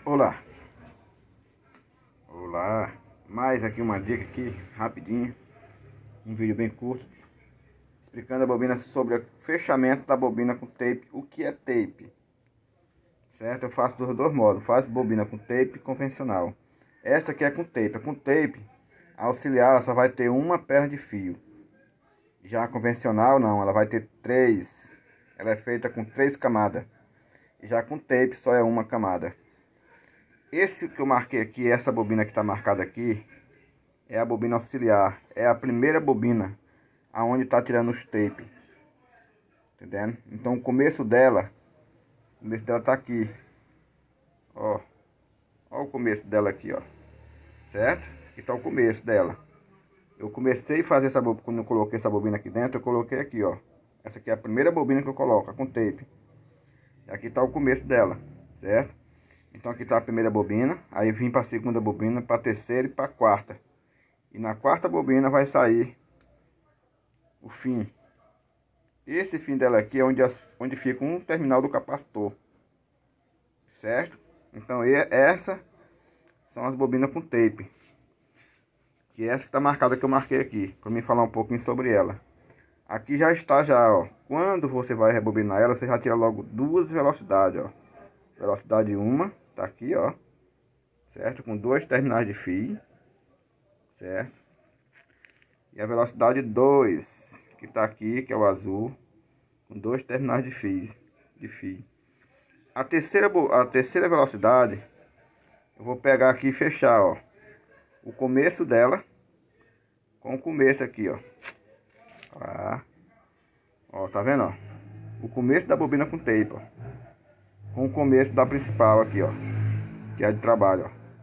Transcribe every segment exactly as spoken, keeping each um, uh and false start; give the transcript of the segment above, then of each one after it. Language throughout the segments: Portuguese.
Olá, olá, mais aqui uma dica aqui, rapidinho, um vídeo bem curto, explicando a bobina sobre o fechamento da bobina com tape. O que é tape? Certo? Eu faço dos dois modos, faço bobina com tape convencional. Essa aqui é com tape, com tape auxiliar ela só vai ter uma perna de fio. Já a convencional não, ela vai ter três, ela é feita com três camadas. Já com tape só é uma camada. Esse que eu marquei aqui, essa bobina que está marcada aqui, é a bobina auxiliar. É a primeira bobina aonde está tirando os tape. Entendendo? Então o começo dela, o começo dela tá aqui. Ó. Ó o começo dela aqui, ó. Certo? Aqui tá o começo dela. Eu comecei a fazer essa bobina, quando eu coloquei essa bobina aqui dentro, eu coloquei aqui, ó. Essa aqui é a primeira bobina que eu coloco, com tape. E aqui tá o começo dela, certo? Então aqui tá a primeira bobina, aí vim para a segunda bobina, para a terceira e para a quarta. E na quarta bobina vai sair o fim. Esse fim dela aqui é onde, as, onde fica um terminal do capacitor, certo? Então essa são as bobinas com tape. Que é essa que está marcada que eu marquei aqui, para mim falar um pouquinho sobre ela. Aqui já está já, ó. Quando você vai rebobinar ela, você já tira logo duas velocidades, ó. Velocidade uma, tá aqui, ó. Certo? Com dois terminais de fio. Certo? E a velocidade dois, que tá aqui, que é o azul, com dois terminais de fio. De fio. A terceira, a terceira velocidade, eu vou pegar aqui e fechar, ó. O começo dela com o começo aqui, ó. Ó, ó, tá vendo, ó? O começo da bobina com tape, ó. Com o começo da principal aqui, ó. Que é a de trabalho,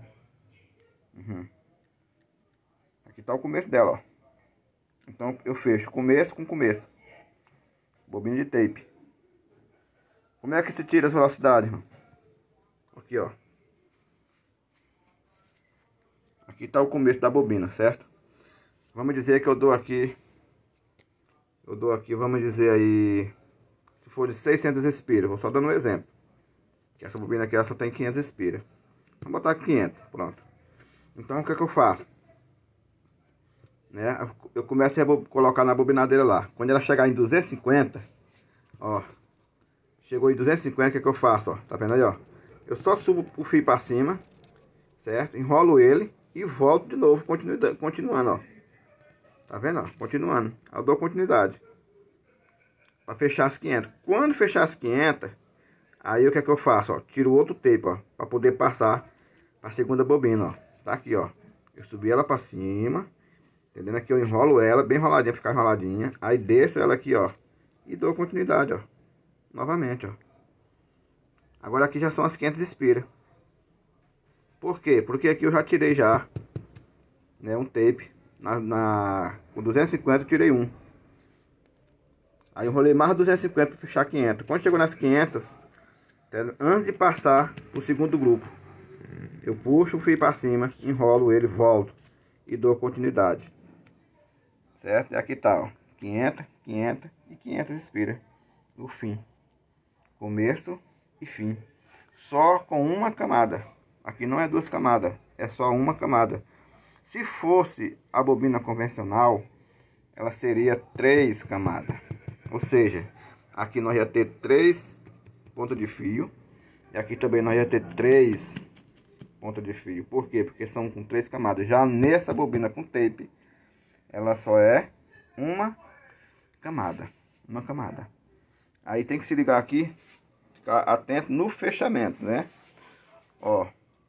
ó. Uhum. Aqui tá o começo dela, ó. Então eu fecho começo com começo. Bobina de tape. Como é que se tira as velocidades, irmão? Aqui, ó. Aqui tá o começo da bobina, certo? Vamos dizer que eu dou aqui... Eu dou aqui, vamos dizer aí... Se for de seiscentos espiras, vou só dando um exemplo. Que essa bobina aqui ela só tem quinhentos espiras. Vamos botar quinhentos, pronto. Então o que é que eu faço? Né? Eu começo a colocar na bobinadeira lá. Quando ela chegar em duzentos e cinquenta, ó. Chegou em duzentos e cinquenta, o que é que eu faço, ó? Tá vendo aí, ó? Eu só subo o fio para cima, certo? Enrolo ele e volto de novo, continuando, continuando, ó. Tá vendo, ó? Continuando. Eu dou continuidade. Para fechar as quinhentas. Quando fechar as quinhentas, aí o que é que eu faço, ó? Tiro outro tape, ó. Para poder passar para a segunda bobina, ó. Tá aqui, ó. Eu subi ela para cima. Entendendo? Aqui eu enrolo ela, bem enroladinha, ficar enroladinha. Aí desço ela aqui, ó. E dou continuidade, ó. Novamente, ó. Agora aqui já são as quinhentas espiras. Por quê? Porque aqui eu já tirei já, né, um tape. Na, na, com duzentos e cinquenta eu tirei um. Aí eu enrolei mais duzentos e cinquenta para fechar quinhentas. Quando chegou nas quinhentas, antes de passar o segundo grupo, eu puxo o fio para cima, enrolo ele, volto e dou continuidade. Certo? E aqui tá, ó. quinhentas, quinhentas e quinhentas espiras. O fim. Começo e fim. Só com uma camada. Aqui não é duas camadas, é só uma camada. Se fosse a bobina convencional, ela seria três camadas. Ou seja, aqui nós ia ter três pontos de fio. E aqui também nós ia ter três pontos de fio. Por quê? Porque são com três camadas. Já nessa bobina com tape, ela só é uma camada. Uma camada. Aí tem que se ligar aqui, ficar atento no fechamento, né? Ó.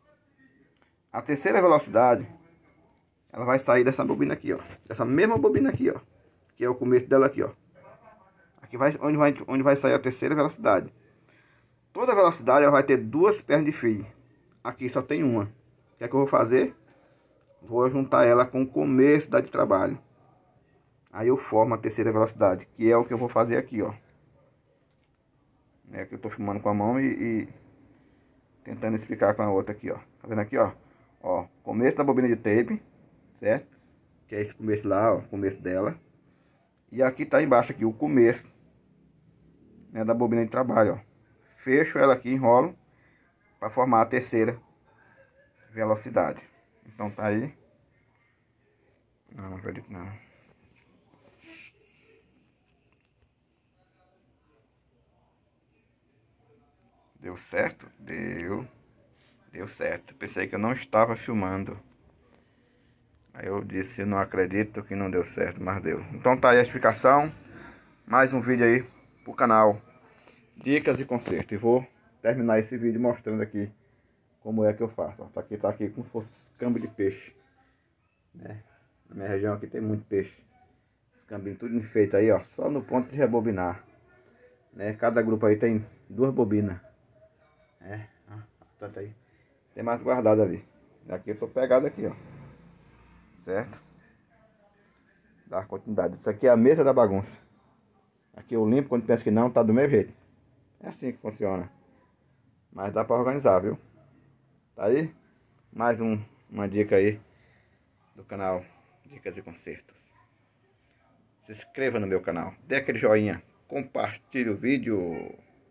A terceira velocidade, ela vai sair dessa bobina aqui, ó. Dessa mesma bobina aqui, ó. Que é o começo dela aqui, ó. Aqui vai onde vai, onde vai sair a terceira velocidade. Toda velocidade ela vai ter duas pernas de fio. Aqui só tem uma. O que é que eu vou fazer? Vou juntar ela com o começo da de trabalho. Aí eu formo a terceira velocidade, que é o que eu vou fazer aqui, ó. É que eu tô filmando com a mão e, e tentando explicar com a outra aqui, ó. Tá vendo aqui, ó? Ó, começo da bobina de tape, certo? Que é esse começo lá, ó, começo dela. E aqui tá embaixo aqui o começo, né, da bobina de trabalho, ó. Fecho ela aqui, enrolo para formar a terceira velocidade. Então tá aí. Não, não acredito não. Deu certo? Deu. Deu certo. Pensei que eu não estava filmando. Aí eu disse, eu não acredito que não deu certo, mas deu. Então tá aí a explicação. Mais um vídeo aí pro canal Dicas e Conserto. E vou terminar esse vídeo mostrando aqui como é que eu faço. Ó, tá aqui, tá aqui como se fosse câmbio de peixe, né? Na minha região aqui tem muito peixe. Os cambinhos tudo enfeito aí, ó. Só no ponto de rebobinar, né? Cada grupo aí tem duas bobinas. É, ó, tanto aí. Tem mais guardado ali. Aqui eu tô pegado aqui, ó. Certo? Dá continuidade. Isso aqui é a mesa da bagunça. Aqui eu limpo quando penso que não, tá do mesmo jeito. É assim que funciona. Mas dá pra organizar, viu? Tá aí? Mais um, uma dica aí do canal Dicas e Consertos. Se inscreva no meu canal. Dê aquele joinha. Compartilhe o vídeo.